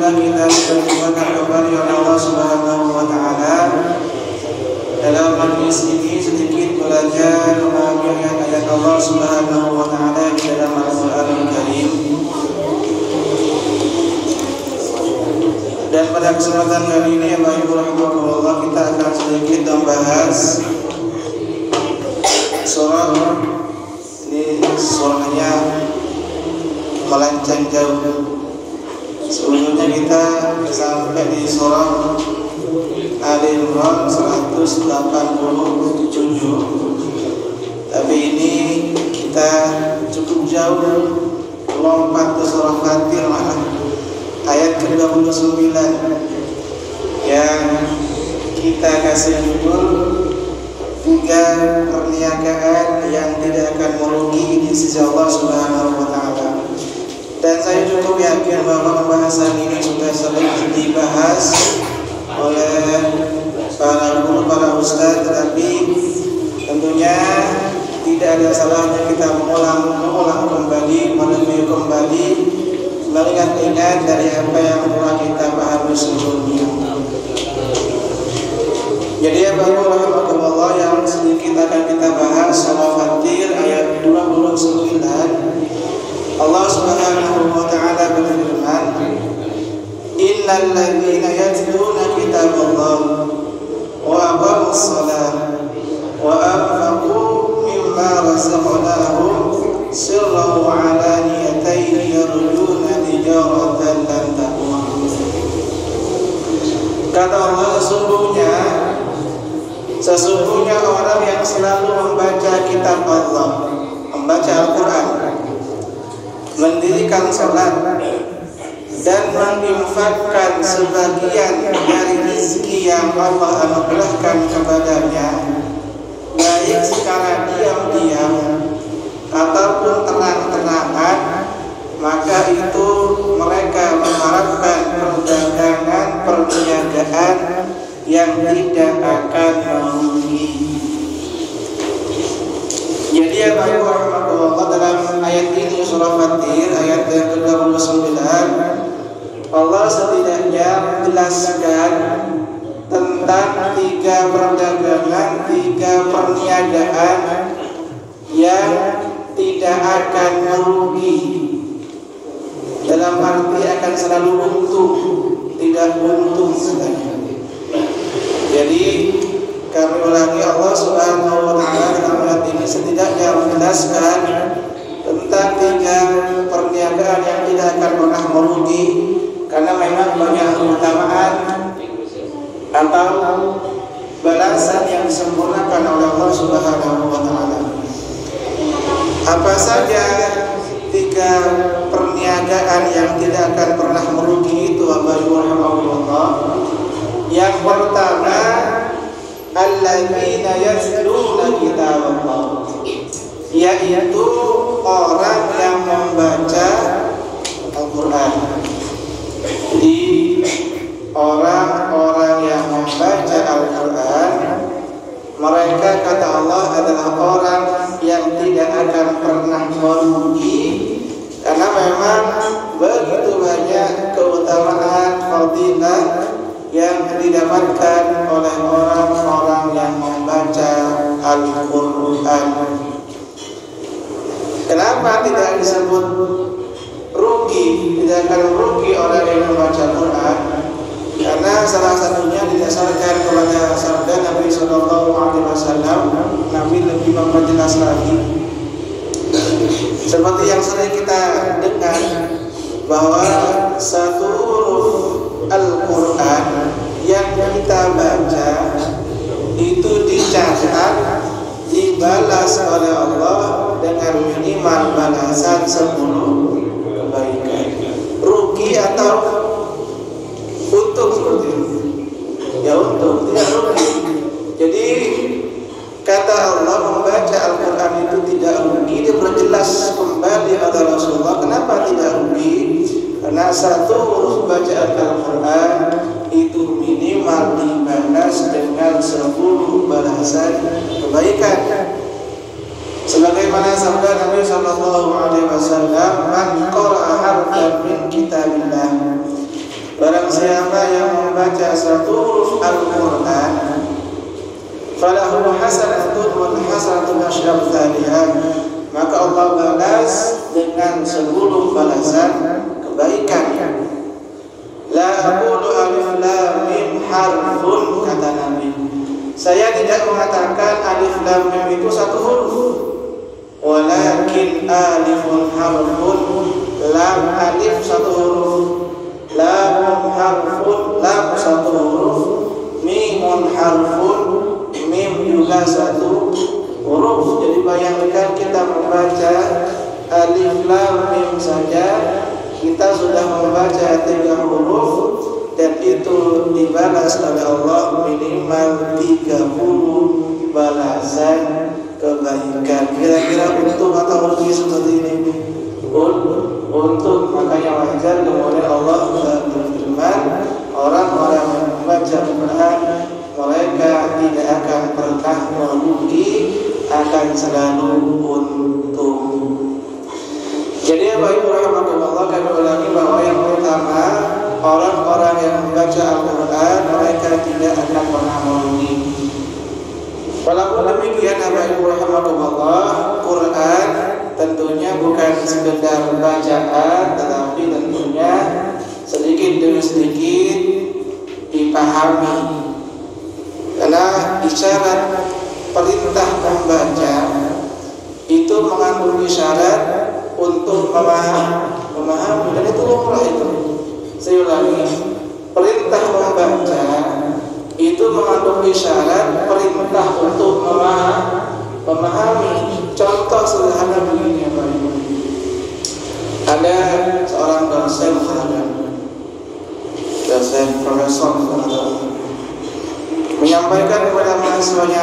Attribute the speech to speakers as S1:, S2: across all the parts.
S1: Alhamdulillah kita dipertemukan kembali oleh Allah Subhanahu wa taala dalam majlis ini sedikit belajar ayat-ayat Allah Subhanahu wa taala di dalam Al-Qur'anul Karim. Dan pada kesempatan kali ini Bapak Ibu rahimakumullah, kita akan sedikit membahas surah ini. Surahnya melenceng jauh. Sebelumnya kita sampai di surah Ali Imran 187. Tapi ini kita cukup jauh lompat ke surah Fatir malah ayat ke-29 yang kita kasih judul 3 perniagaan yang tidak akan merugi di sisi Allah Subhanahu wa taala. Dan saya cukup yakin bahwa pembahasan ini sudah sering dibahas oleh para guru, para ustaz, tetapi tentunya tidak ada salahnya kita mengulang kembali, mereview kembali, mengingat-ingat dari apa yang telah kita pahami sebelumnya. Jadi ya Bapak rahimahullah, yang sedikit akan kita bahas surah Fatir ayat 29. Allah Subhanahu wa taala berfirman, "Innal ladzina yatluna kitaballah wa aqamus shalah wa anfaqu mimma razaqnahum sirran wa 'alaniyatan yarjuna tijaratan lan tabur." Kata Allah, sesungguhnya orang yang selalu membaca kitab Allah, membaca Al-Quran, mendirikan salat dan menginfakkan sebagian dari rezeki yang Allah anugerahkan kepadanya, baik secara diam-diam ataupun terang-terangan, maka itu mereka mengharapkan perniagaan yang tidak akan merugi. Jadi ya Bapak dalam ayat ini surah Fatir ayat yang ke-29, Allah setidaknya menjelaskan tentang 3 perdagangan, 3 perniagaan yang tidak akan merugi. Dalam arti akan selalu untung, tidak untung sebenarnya. Jadi kami ulangi, Allah Subhanahu wa taala dalam ayat ini setidaknya menjelaskan tentang 3 perniagaan yang tidak akan pernah merugi, karena memang banyak keutamaan atau balasan yang disempurnakan oleh Allah Subhanahu wa taala. Apa saja 3 perniagaan yang tidak akan pernah merugi itu Bapak Ibu rahimahullah? Yang pertama, alladzina yatluna kitaballah, yaitu orang yang membaca Al-Quran. Jadi orang-orang yang membaca Al-Quran, mereka kata Allah adalah orang yang tidak akan pernah merugi, karena memang begitu banyak keutamaan fadilah yang didapatkan oleh orang-orang yang membaca Al-Quran. Kenapa tidak disebut rugi, tidak akan rugi orang yang membaca Al-Quran? Karena salah satunya didasarkan kepada sabda Nabi Sallallahu Alaihi Wasallam. Nabi lebih memperjelas lagi, seperti yang sering kita dengar, bahwa satu huruf Al-Quran yang kita baca itu dicatat, dibalas oleh Allah dengan minimal balasan 10 kebaikan. Rugi atau untung seperti itu? Ya untung, tidak rugi. Jadi kata Allah, membaca Al-Quran itu tidak rugi. Dia berjelas kembali oleh Rasulullah kenapa tidak rugi. Karena satu huruf bacaan Al-Quran itu minimal dibalas dengan 10 balasan kebaikan. Sebagaimana sabda Nabi Sallallahu Alaihi Wasallam, "Man qara'a harfan min kitabillah Barang siapa yang membaca satu huruf Al-Quran, falahu hasanatun wa hasanatun asyram thaniha, maka Allah balas dengan 10 balasan kebaikan. La aqulu alif lam mim harfun, kata Nabi, saya tidak mengatakan alif lam mim itu satu huruf, walakin alifun harfun, lam alif satu huruf, lam harfun, lam satu huruf, mimun harfun, mim juga satu huruf. Jadi bayangkan kita membaca alif lam mim saja, kita sudah membaca 3 huruf, dan itu dibalas oleh Allah minimal 30 balasan kebaikan. Kira-kira untung atau rugi seperti ini? Untung. Makanya wajar kemudian Allah berfirman, orang-orang yang membaca Al-Quran mereka tidak akan pernah merugi, akan selalu untung. Jadi Bapak Ibu rahmatullah, kami ulangi bahwa yang pertama, orang-orang yang membaca Al-Quran mereka tidak akan pernah merugi. Walaupun demikian Bapak Ibu rahmatullah, Quran tentunya bukan sekedar bacaan, tetapi tentunya sedikit demi sedikit dipahami. Karena isyarat perintah membaca itu mengandung isyarat untuk memahami, dan itu lumrah itu. Saya ulangi, perintah membaca itu mengandung isyarat perintah untuk memahami. Contoh sederhana begini ya Pak Ibu. Ada seorang dosen profesor menyampaikan kepada mahasiswanya,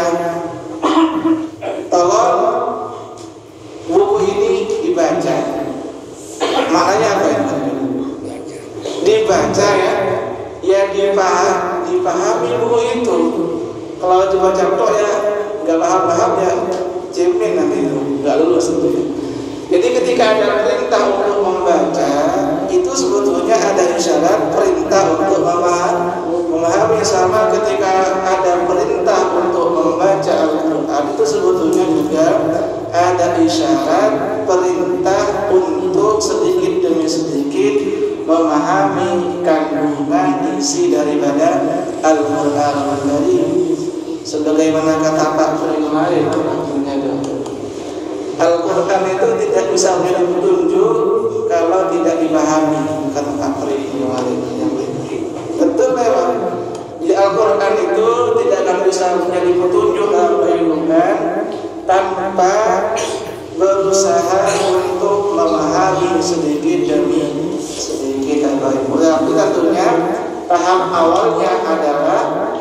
S1: tolong buku ini dibaca. Maknanya apa itu? Dibaca ya dipahami buku itu. Kalau dibaca tok ya nggak paham ya cemen nanti itu nggak lulus itu. Jadi ketika ada perintah untuk membaca, itu sebetulnya ada isyarat perintah untuk memahami. Sama ketika ada perintah untuk membaca Al-Quran, itu sebetulnya juga ada isyarat perintah untuk sedikit demi sedikit memahami kandungan isi daripada Al-Quran Al-Karim. Sebagaimana kata Pak Furi kemarin, Al-Quran itu tidak bisa menjadi petunjuk kalau tidak dipahami, kata Pak Furi kemarin. Betul memang. Di Al-Quran itu tidak akan bisa menjadi petunjuk tanpa berusaha untuk memahami sedikit demi sedikit. Tapi tentunya tahap awalnya adalah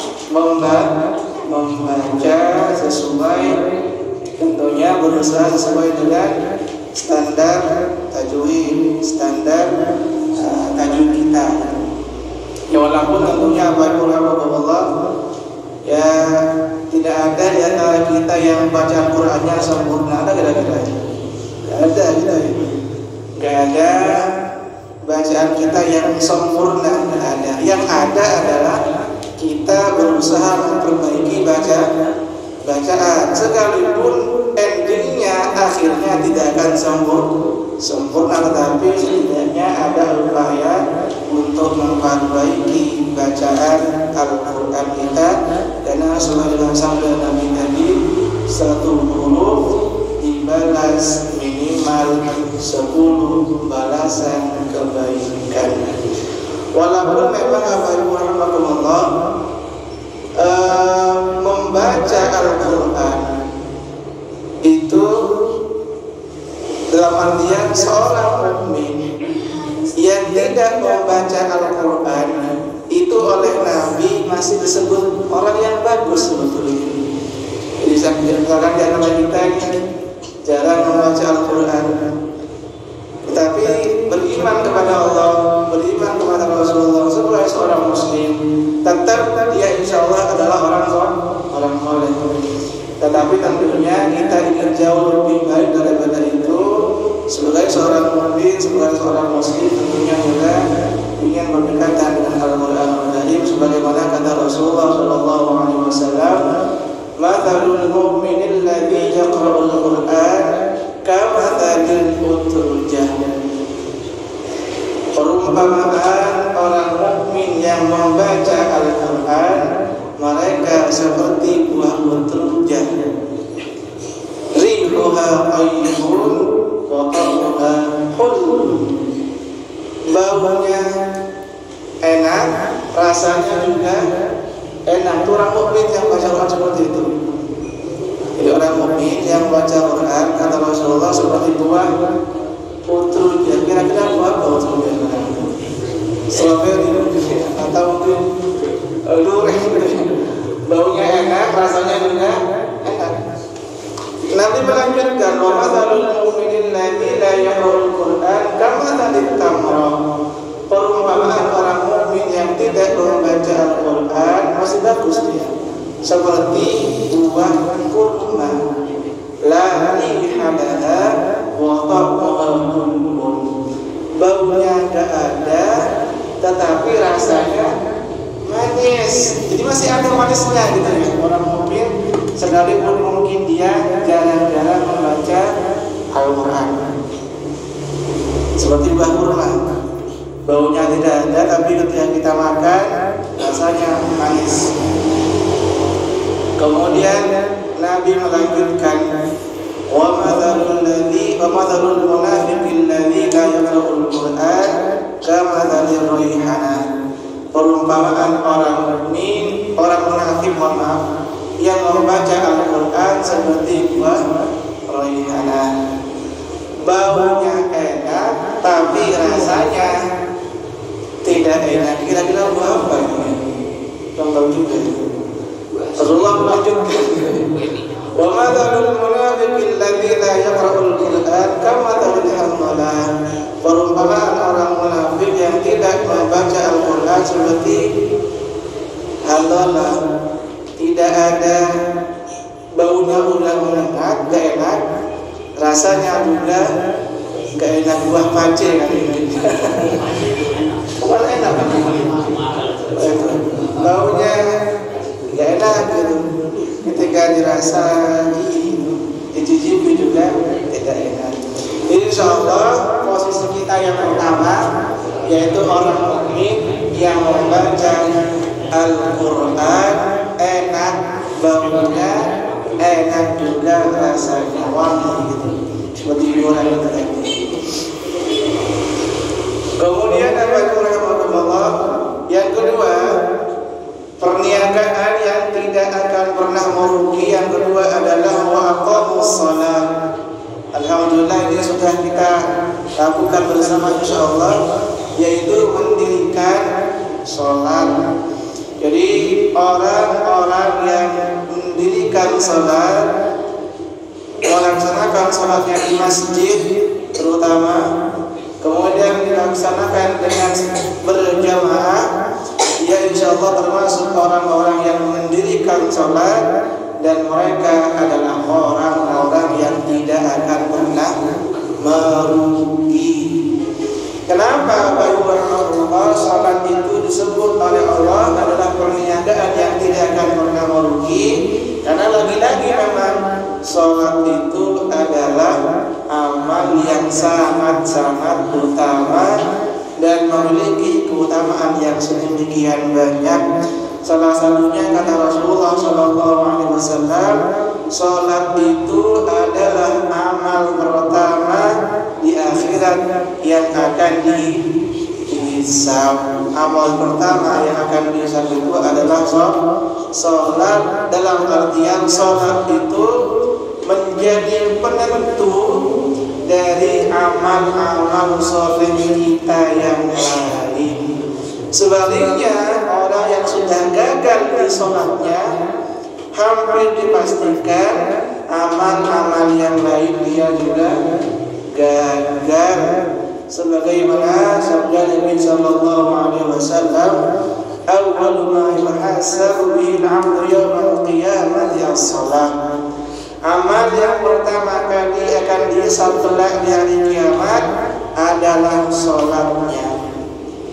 S1: membaca sesuai, tentunya berusaha sesuai dengan standar tajwid, standar tajwid kita. Ya walaupun tentunya Allah ya tidak ada di antara kita yang baca Qur'annya sempurna. Ada kira-kira? Ada kita. Gak ada bacaan kita yang sempurna, tidak ada. Yang ada adalah kita berusaha memperbaiki bacaan, sekalipun endingnya akhirnya tidak akan sempurna, tetapi setidaknya ada upaya untuk memperbaiki bacaan Al-Quran kita. Karena sebagaimana sabda Nabi tadi, 1 huruf dibalas minimal 10 balasan kebaikan. Walaupun memang rahmatullah membaca Al-Quran itu dalam artian seorang mukmin yang tidak membaca Al-Quran itu oleh Nabi masih disebut orang yang bagus sebetulnya. Jadi misalkan di antara kita jarang membaca Al-Quran, tetapi beriman kepada Allah, beriman kepada Rasulullah sebagai seorang muslim, tetap dia insya Allah adalah orang soleh. Tetapi tentunya kita ingin jauh lebih baik daripada itu. Sebagai seorang mukmin, sebagai seorang muslim, tentunya juga ingin berdekatan dengan Al-Qur'anul Karim sebagaimana kata Rasulullah sallallahu alaihi wasallam, "Mathalul mu'minil ladzi yaqra'ul Qur'an kamathalil utrujah." Perumpamaan orang mukmin yang membaca Al-Qur'an, mereka seperti buah utrujah. Rihuha tayyibun wa ta'muha hulun. Baunya enak, rasanya juga enak. Itu orang mukmin yang baca Quran seperti itu. Jadi orang mukmin yang baca Quran, kata Rasulullah, seperti buah utrujah. Kira-kira buah apa utrujah? Strawberry atau mungkin durian. Baunya enak, rasanya juga enak. Nabi melanjutkan, "Wa mathalul mu'minin ladzi la yaqra'ul Qur'an kamathalit tamrah." Perumpamaan orang mukmin yang tidak membaca Al-Qur'an masih bagus dia, seperti buah kurma. La rihalaha wa ta'muha hulun. Baunya enggak ada, tetapi rasanya manis. Jadi masih ada manisnya gitu ya. Orang mukmin sekalipun mungkin dia jarang-jarang membaca Al-Quran, seperti buah kurma, baunya tidak ada, tapi ketika kita makan rasanya manis. Kemudian Nabi melanjutkan, "Wa mathalul munafiqil ladzi la yaqra'ul Qur'an kamathalir raihanah." Perumpamaan orang mukmin, orang munafik, yang membaca Al-Quran seperti buah raihanah. Baunya enak, tapi rasanya tidak enak. Kira-kira buah apa ini? Tahu juga. Rasulullah melanjutkan, "Wa mathalul munafiqil ladzi la yaqra'ul Qur'an kamathalil hammalah." Perumpamaan orang munafik yang tidak membaca Al-Quran seperti halalah, tidak ada baunya, ulang-ulangan, gak enak, rasanya juga gak enak. Buah pace kan ini. Bukan enak, baunya gak enak gitu. Ketika dirasa, dicicipi juga tidak enak. Insya Allah posisi kita yang pertama yaitu orang mukmin yang membaca Al-Quran enak, baunya enak juga, rasanya wangi gitu, seperti orang itu tadi. Kemudian apa itu rahmatullah? Yang kedua, perniagaan yang tidak akan pernah merugi. Yang kedua adalah wa aqamus shalah. Alhamdulillah ini sudah kita lakukan bersama insyaallah, yaitu mendirikan sholat. Jadi orang-orang yang mendirikan sholat, melaksanakan sholatnya di masjid terutama, kemudian dilaksanakan dengan berjamaah, ya insyaallah termasuk orang-orang yang mendirikan sholat, dan mereka adalah orang-orang yang tidak akan pernah merugi. Kenapa Bapak Ibu rahmatullah, salat itu disebut oleh Allah adalah perniagaan yang tidak akan pernah merugi? Karena lagi-lagi memang salat itu adalah amal yang sangat-sangat utama dan memiliki keutamaan yang sedemikian banyak. Salah satunya kata Rasulullah SAW, salat itu adalah amal pertama di akhirat yang akan dihisab. Amal pertama yang akan dihisab itu adalah salat. Dalam artian salat itu menjadi penentu dari amal-amal saleh kita yang lain. Sebaliknya, orang yang sudah gagal di sholatnya, hampir dipastikan amal-amal yang lain dia juga gagal. Sebagaimana sabda Nabi sallallahu alaihi wasallam, "Awwalu ma yuhasabu bihi al-'abdu yawmal qiyamati as-shalah." Amal yang pertama kali akan dihisab kelak di hari kiamat adalah sholatnya.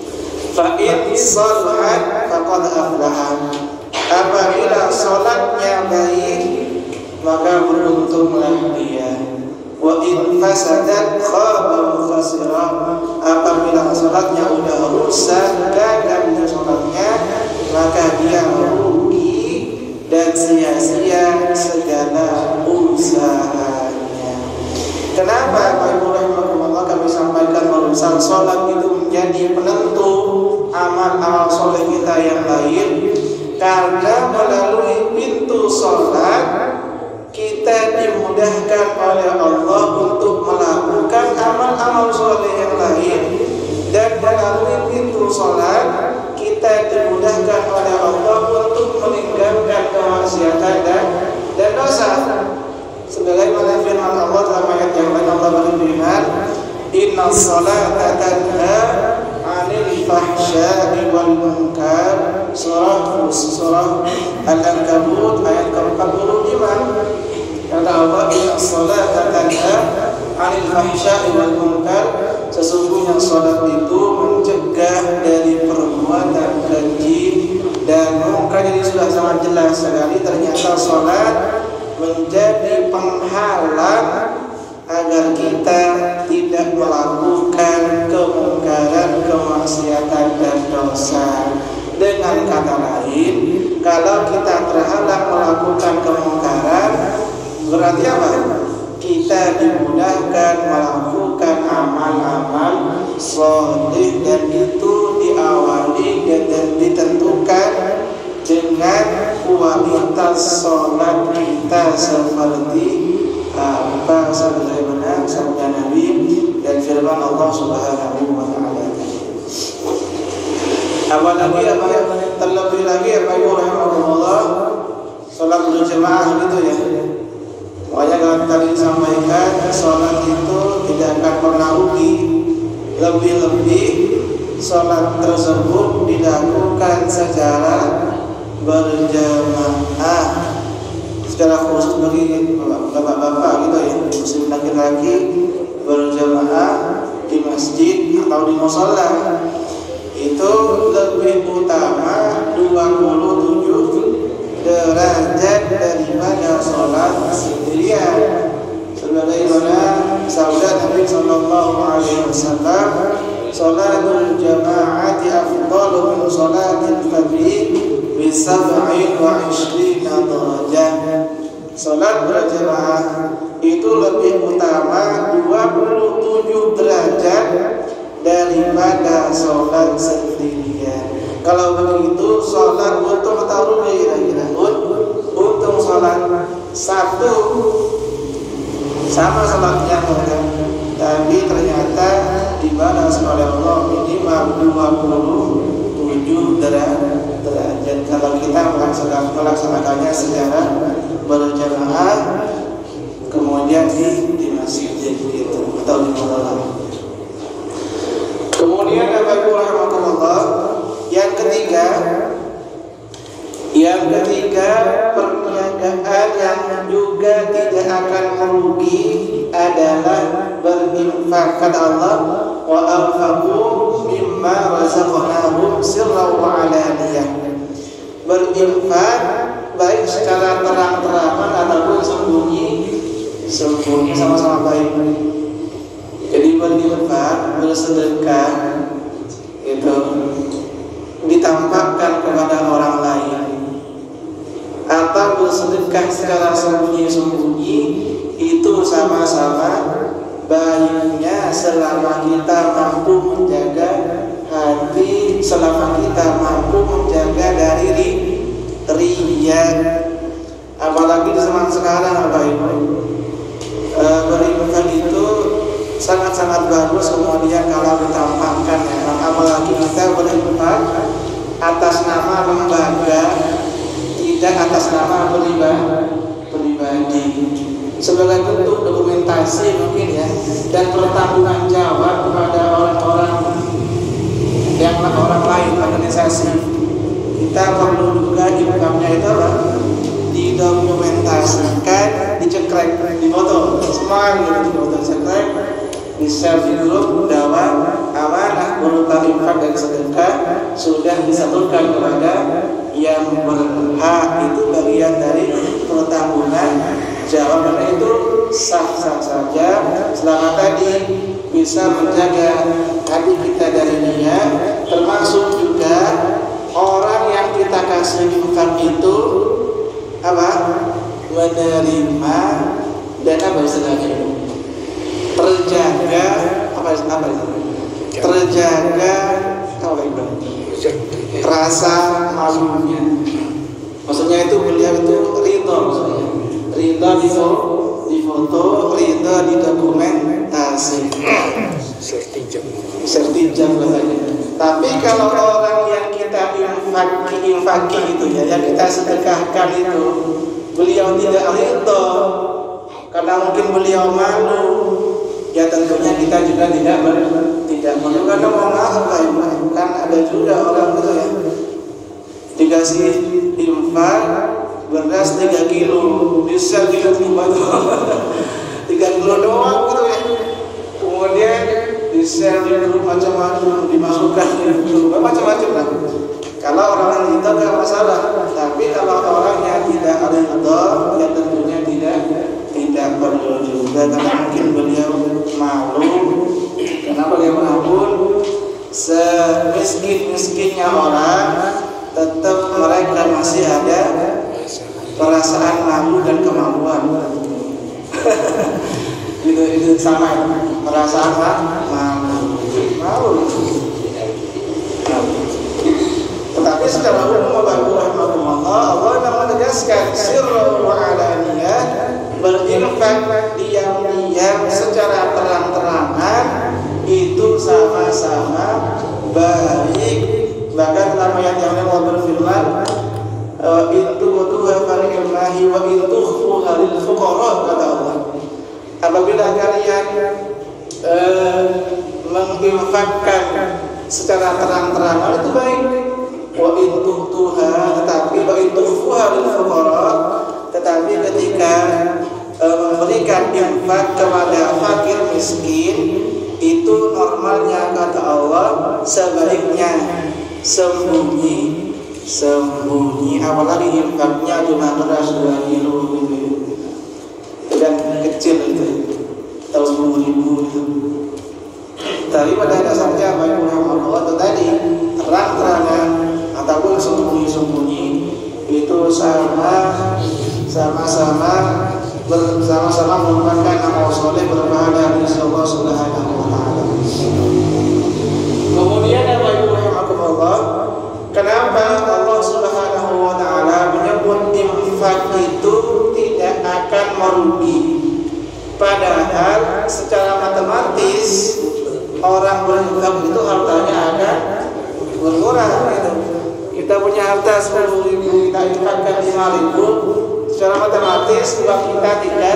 S1: Fa in shalahat faqad aflaha. Apabila salatnya baik, maka beruntunglah dia. Wa in fasadat khaba wa khasira. Apabila salatnya udah rusak, gagal salatnya, maka dia rugi dan sia-sia segala usahanya. Kenapa Bapak Ibu rahimakumullah kami sampaikan bahwa salat itu menjadi penentu amal-amal soleh kita yang lain? Karena melalui pintu salat kita dimudahkan oleh Allah untuk melakukan amal-amal soleh yang lain, dan melalui pintu salat kita dimudahkan oleh Allah untuk meninggalkan kemaksiatan dan dosa. Sebagaimana firman Allah dalam ayat yang lain, Allah berfirman, Inna salata tanha 'anil fahsya'i wal munkar. Surah Al-Ankabut ayat ke-45. Kata Allah, Inna salata tanha 'anil fahsya'i wal munkar. Sesungguhnya salat itu mencegah dari perbuatan keji dan munkar. Jadi sudah sangat jelas sekali ternyata salat menjadi penghalang agar kita tidak melakukan kemungkaran, kemaksiatan dan dosa. Dengan kata lain, kalau kita terhalang melakukan kemungkaran, berarti apa? Kita dimudahkan melakukan amal-amal sholih, dan itu diawali dan ditentukan dengan kualitas sholat kita seperti apa sebagaimana sabda Nabi dan firman Allah Subhanahu wa taala. Apalagi terlebih lagi rahimahullah salat berjamaah gitu ya. Makanya kalau tadi disampaikan salat itu tidak akan pernah rugi, lebih-lebih salat tersebut dilakukan secara berjamaah, secara khusus bagi bapak-bapak gitu ya, muslim laki-laki berjamaah di masjid atau di musholla itu lebih utama 27 derajat daripada sholat sendirian. Sebagaimana sabda Nabi sallallahu alaihi wasallam, sholatul jama'ati afdalu min sholatil fardhi bi 27 derajat. Salat berjamaah itu lebih utama 27 derajat daripada sholat sendirian. Kalau begitu sholat untung atau rugi kira-kira? Untung sholat satu sama sholatnya kan, tapi ternyata dibalas oleh Allah minimal 27 derajat kalau kita melaksanakannya secara berjamaah, kemudian di masjid gitu atau di musholla. Kemudian Bapak Ibu rahimahullah, yang ketiga perniagaan yang juga tidak akan merugi adalah berinfak. Kata Allah, wa anfaqu mimma razaqnahum sirran wa alaniyah. Berinfak baik secara terang-terangan ataupun sembunyi sama-sama baik. Jadi berinfak, bersedekah itu ditampakkan kepada orang lain, atau bersedekah secara sembunyi-sembunyi, itu sama-sama baiknya selama kita mampu menjaga hati, selama kita mampu menjaga dari riya. Apalagi di zaman sekarang Bapak Ibu, berinfak itu sangat-sangat bagus kemudian kalau ditampakkan ya. Apalagi kita berinfak atas nama lembaga, tidak atas nama pribadi, sebagai bentuk dokumentasi mungkin ya, dan pertanggungan jawab kepada orang-orang lain, organisasi. Kita perlu juga infaknya itu apa? Didokumentasikan, dicekrek, difoto, semua gitu, difoto, cekrek, di-share di grup bahwa amanah berupa infak dan sedekah sudah disalurkan kepada yang berhak, itu bagian dari pertanggungan jawabannya itu sah-sah saja selama tadi bisa menjaga hati kita dari niat, termasuk juga orang yang kita kasih infak itu menerima dan istilahnya terjaga terjaga rasa malunya. Maksudnya itu beliau itu ridho, ridho di foto, ridho di dokumentasi, sertijab katanya. Tapi kalau orang yang kita infaki itu yang kita sedekahkan itu, beliau tidak ridho karena mungkin beliau malu, ya tentunya kita juga tidak malu karena mau ngapain. Kan ada juga orang itu ya dikasih infak beras 3 kilo, bisa 3 kilo 3 kilo doang gitu ya. Kemudian di-share di grup macam-macam, dimasukkan di grup macam-macam lah. Kalau orang itu tidak masalah, tapi kalau orangnya tidak ridho, ya tentunya tidak perlu juga, karena mungkin beliau malu, karena bagaimanapun semiskin-miskinnya orang tetap mereka masih ada perasaan malu dan kemaluan. itu sama, perasaan malu. Tetapi secara umum Allah menegaskan sirru wa alaniyah, berinfak diam-diam secara terang-terangan itu sama-sama baik. Bahkan dalam ayat yang lain Allah berfirman, itu butuh farillahi wa intukhfuha lil fuqara, kata Allah. Apabila kalian menginfakkan secara terang-terangan itu baik. Wa intukhfuha, tetapi wa intukhfuha lil fuqara, tetapi ketika memberikan infak kepada fakir miskin itu normalnya kata Allah sebaiknya sembunyi, apalagi infaknya cuma beras 2 kilo gitu, dan kecil itu tahun 2000 itu. Tapi pada dasarnya baik Allah itu tadi terang-terangan ataupun sembunyi-sembunyi itu sama-sama merupakan amal soleh berpahala di sisi Allah Subhanahu wa taala. Kemudian Allah, kenapa Allah Subhanahu wa taala menyebut infak itu tidak akan merugi? Padahal secara matematis orang berinfak itu hartanya akan berkurang gitu. Kita punya harta 10.000, kita infakkan 5.000, secara matematis uang kita tinggal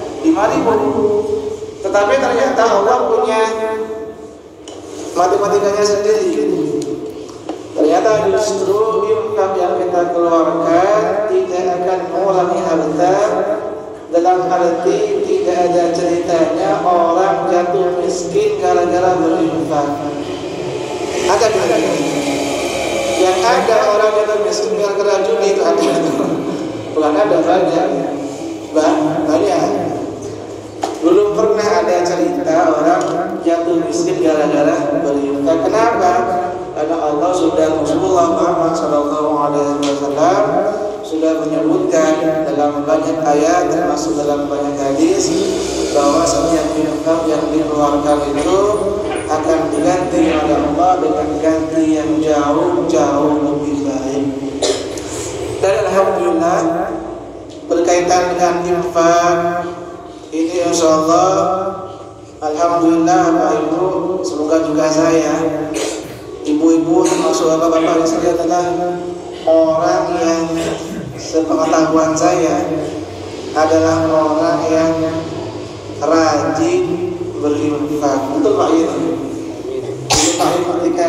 S1: 5.000. Tetapi ternyata Allah punya matematikanya sendiri. Ternyata justru infak yang kita keluarkan tidak akan mengurangi harta, dalam arti tidak ada ceritanya orang jatuh miskin gara-gara berinfak. Ada yang ada orang jatuh miskin gara-gara judi itu ada. Bukan ada, banyak. Belum pernah ada cerita orang jatuh miskin gara-gara berinfak. Kenapa? Karena Allah sudah, Rasulullah Muhammad SAW sudah menyebutkan dalam banyak ayat, termasuk dalam banyak hadis, bahwa setiap infak yang dikeluarkan itu akan diganti oleh Allah dengan ganti yang jauh lebih baik. Dan alhamdulillah berkaitan dengan infak ini, insyaallah, alhamdulillah Bapak Ibu, semoga juga saya, ibu-ibu termasuk bapak-bapak saya adalah orang yang sepengetahuan saya adalah orang yang rajin berinfak. Betul Pak Yud? Pak Yud ketika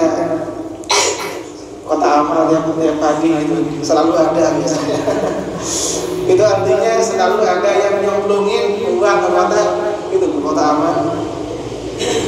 S1: kota amal yang pagi itu selalu ada biasanya. Itu artinya selalu ada yang nyemplungin uang ke kota itu, kota amal.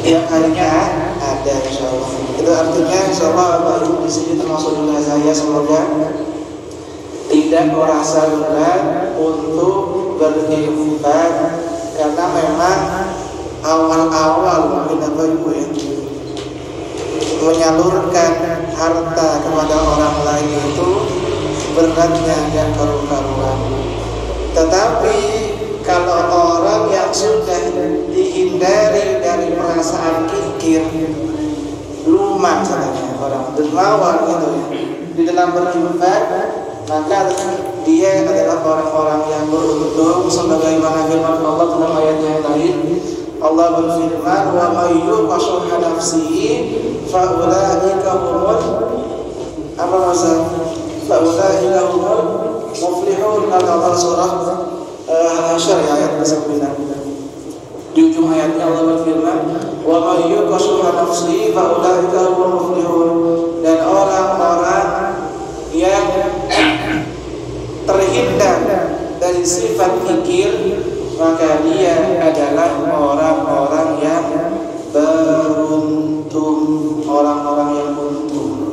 S1: tiap harinya ada insyaallah. Itu artinya insyaallah Bapak Ibu di sini termasuk juga saya, semoga tidak merasa berat untuk berinfak, karena memang awal-awal mungkin Bapak Ibu ya, menyalurkan harta kepada orang lain itu beratnya nggak karu-karuan. Tetapi kalau orang yang sudah dihindari dari perasaan kikir, lumak katanya orang dermawan gitu ya, di dalam berinfak, maka dia adalah orang-orang yang beruntung, sebagaimana firman Allah dalam ayat yang lain. Allah berfirman, wa may yuqa shuhha nafsihi fa ulaika humul apa maksud fa ulaika humul muflihun. Allah surah Al-Hasyr ayat ke-9. Di ujung ayatnya Allah berfirman, wa may yuqa shuhha nafsihi fa ulaika humul muflihun. Dan orang-orang yang terhindar dari sifat kikir, maka dia adalah orang-orang yang beruntung, orang-orang yang beruntung.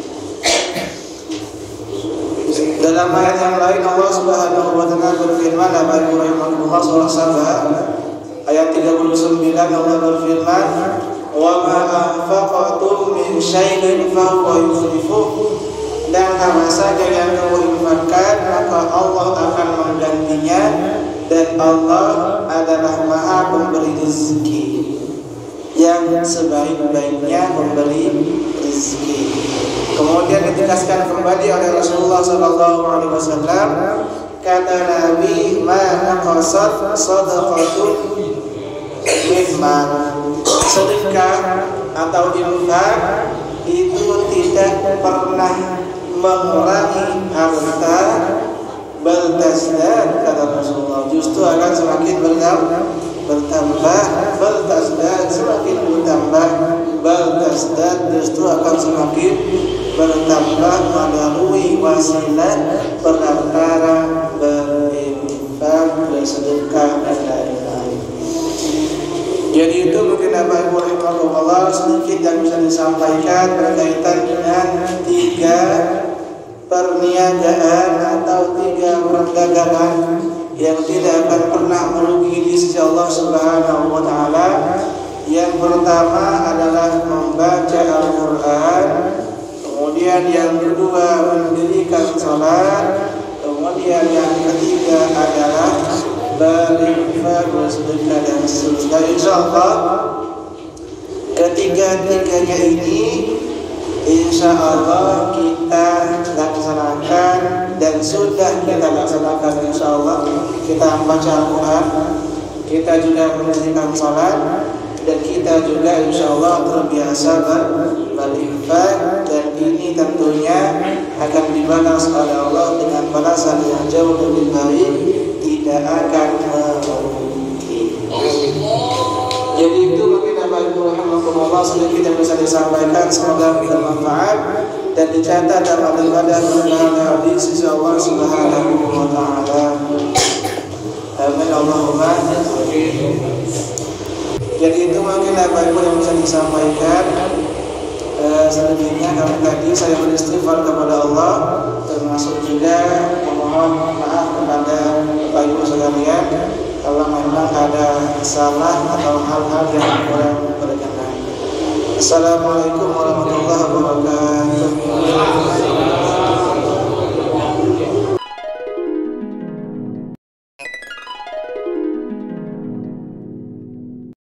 S1: Dalam ayat yang lain Allah Subhanahu wa taala berfirman, Al-Qur'an surah Sabah ayat 39, Allah berfirman, wa ma anfaqtum min syai'in fa huwa yukhlifuh. Dan apa saja yang kamu infakkan, maka Allah akan menggantinya, dan Allah adalah Maha Pemberi rezeki yang sebaik-baiknya memberi rezeki. Kemudian ditegaskan kembali oleh Rasulullah SAW, kata Nabi, ma naqasat shadaqatun min mal. Sedekah atau infak itu tidak pernah mengurangi harta, bal tazdad, kata Rasulullah, justru akan semakin bertambah, bal tazdad, semakin bertambah, bal tazdad, justru akan semakin bertambah melalui wasilah perantara berinfak, bersedekah dan lain-lain. Jadi itu mungkin Bapak Ibu rahimahullah sedikit yang bisa disampaikan berkaitan dengan 3 perniagaan atau 3 perdagangan yang tidak akan pernah merugi di sisi Allah Subhanahu wa taala. Yang pertama adalah membaca Al-Qur'an, kemudian yang kedua mendirikan salat, kemudian yang ketiga adalah berinfak, bersedekah dan seterusnya. Insyaallah ketiga-tiganya ini insyaallah kita laksanakan dan sudah kita laksanakan. Insyaallah kita membaca Al-Quran, kita juga mendirikan salat, dan kita juga insyaallah terbiasa berinfak, dan ini tentunya akan dibalas oleh Allah dengan balasan yang jauh lebih baik, tidak akan merugi. Jadi itu mungkin Bapak Ibu rahimahumullah sedikit yang bisa disampaikan, semoga bermanfaat dan dicatat dalam ibadah berpahala di sisi Allah Subhanahu wa taala. Amin Allahumma amin. Jadi itu mungkin Bapak Ibu yang bisa disampaikan. Selebihnya kami tadi saya beristighfar kepada Allah, termasuk juga memohon maaf kepada Bapak Ibu sekalian kalau memang ada salah atau hal-hal yang kurang berkenan. Assalamualaikum warahmatullahi wabarakatuh.